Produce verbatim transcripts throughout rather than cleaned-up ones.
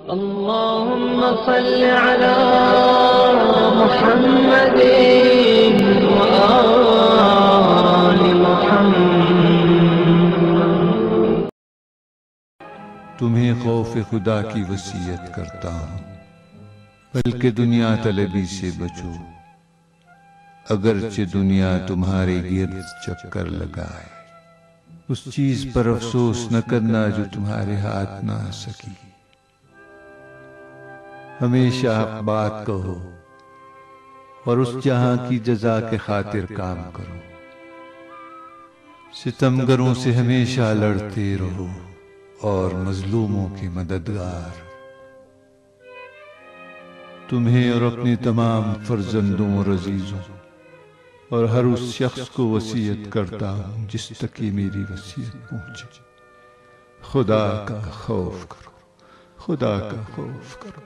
اللهم صل على محمد وآل محمد۔ تمہیں خوف خدا کی وصیت کرتا ہوں، بلکہ دنیا طلبی سے بچو، اگرچہ دنیا تمہارے گرد چکر لگائے۔ اس چیز پر افسوس نہ کرنا جو تمہارے ہاتھ نہ آ سکی۔ ہمیشہ حق بات کہو اور اس جہاں کی جزا کے خاطر کام کرو۔ ستمگروں سے ہمیشہ لڑتے رہو اور مظلوموں کے مددگار۔ تمہیں اور اپنے تمام فرزندوں اور عزیزوں اور ہر اس شخص کو وصیت کرتا ہوں جس تک یہ میری وصیت پہنچے، خدا کا خوف کرو، خدا کا خوف کرو۔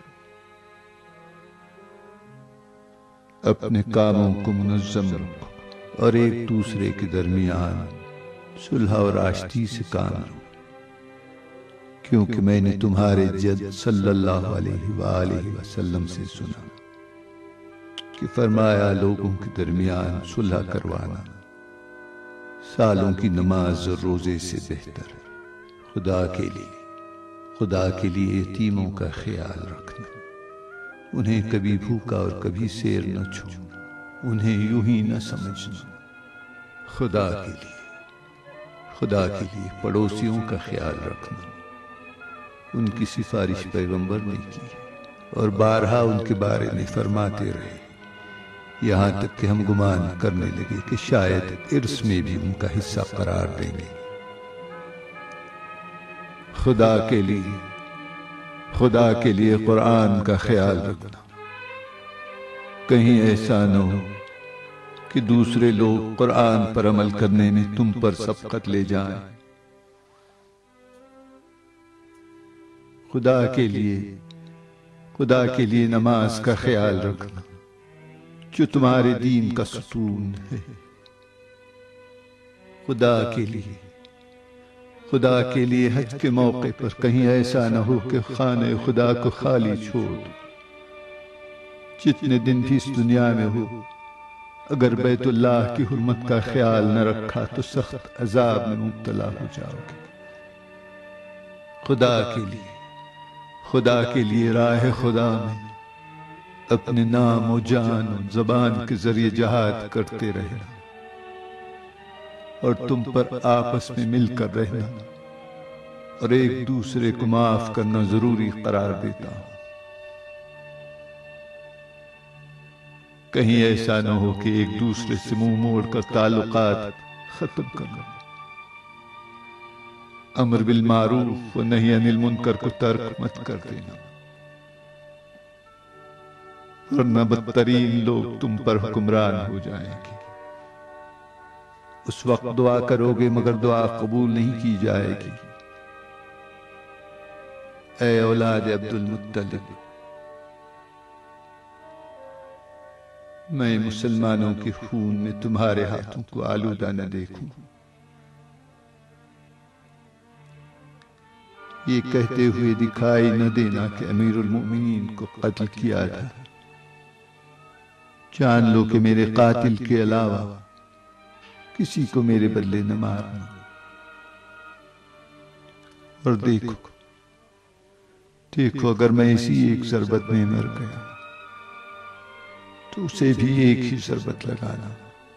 اپنے کاموں کو منظم رکھو اور ایک دوسرے کے درمیان صلح اور آشتی سے کام لو، کیونکہ میں نے تمہارے جد صلی اللہ علیہ وآلہ وسلم سے سنا کہ فرمایا لوگوں کے درمیان صلح کروانا سالوں کی نماز اور روزے سے بہتر ہے۔ خدا کے لیے خدا کے لیے یتیموں کا خیال رکھنا، انہیں کبھی بھوکا اور کبھی سیر نہ چھوڑنا، انہیں یوں ہی نہ سمجھنا۔ خدا کے لیے خدا کے لیے پڑوسیوں کا خیال رکھنا، ان کی سفارش پیغمبر نے کی اور بارہا ان کے بارے میں فرماتے رہے، یہاں تک کہ ہم گمان کرنے لگے کہ شاید ارث میں بھی ان کا حصہ قرار دیں گے۔ خدا کے لیے خدا کے لیے قرآن کا خیال رکھنا، کہیں ایسا نہ ہو کہ دوسرے لوگ قرآن پر عمل کرنے میں تم پر سبقت لے جائیں۔ خدا کے لیے خدا کے لیے نماز کا خیال رکھنا جو تمہارے دین کا ستون ہے۔ خدا کے لیے خدا کے لیے حج کے موقع پر کہیں ایسا نہ ہو کہ خانہ خدا کو خالی چھوڑ دو۔ جتنے دن بھی اس دنیا میں ہو، اگر بیت اللہ کی حرمت کا خیال نہ رکھا تو سخت عذاب میں مبتلا ہو جاؤ گے۔ خدا کے لیے خدا کے لیے راہ خدا میں اپنے نام و جان و زبان کے ذریعے جہاد کرتے رہنا اور تم پر آپس میں مل کر رہنا اور ایک دوسرے کو معاف کرنا ضروری قرار دیتا ہوں۔ کہیں ایسا نہ ہو کہ ایک دوسرے سے منہ موڑ کر تعلقات ختم کرنا، امر بالمعروف و نہی عن المنکر کو ترک مت کر دینا، ورنہ بدترین لوگ تم پر حکمران ہو جائیں گے۔ اس وقت دعا کرو گے مگر دعا قبول نہیں کی جائے گی۔ اے اولاد عبد المطلب، میں مسلمانوں کے خون میں تمہارے ہاتھوں کو آلودہ نہ دیکھوں۔ یہ کہتے ہوئے دکھائی نہ دینا کہ امیر المؤمنین کو قتل کیا تھا، جان لو کہ میرے قاتل کے علاوہ کسی کو میرے بدلے نہ مارنا۔ اور دیکھو دیکھو اگر میں اسی ایک ضربت میں مر گیا تو اسے بھی ایک ہی ضربت لگانا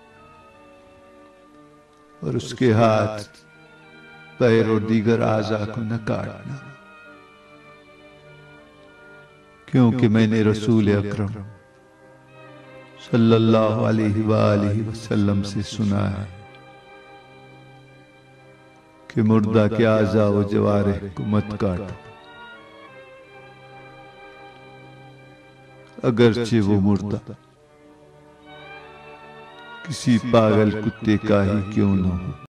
اور اس کے ہاتھ، پیر اور دیگر اعضاء کو نہ کاٹنا، کیونکہ میں نے رسول اکرم صلی اللہ علیہ وآلہ وسلم سے سنا ہے کہ مردہ کے اعضاء و جوارح کو مت کاٹو، اگرچہ وہ مردہ کسی پاگل کتے کا ہی کیوں نہ ہو۔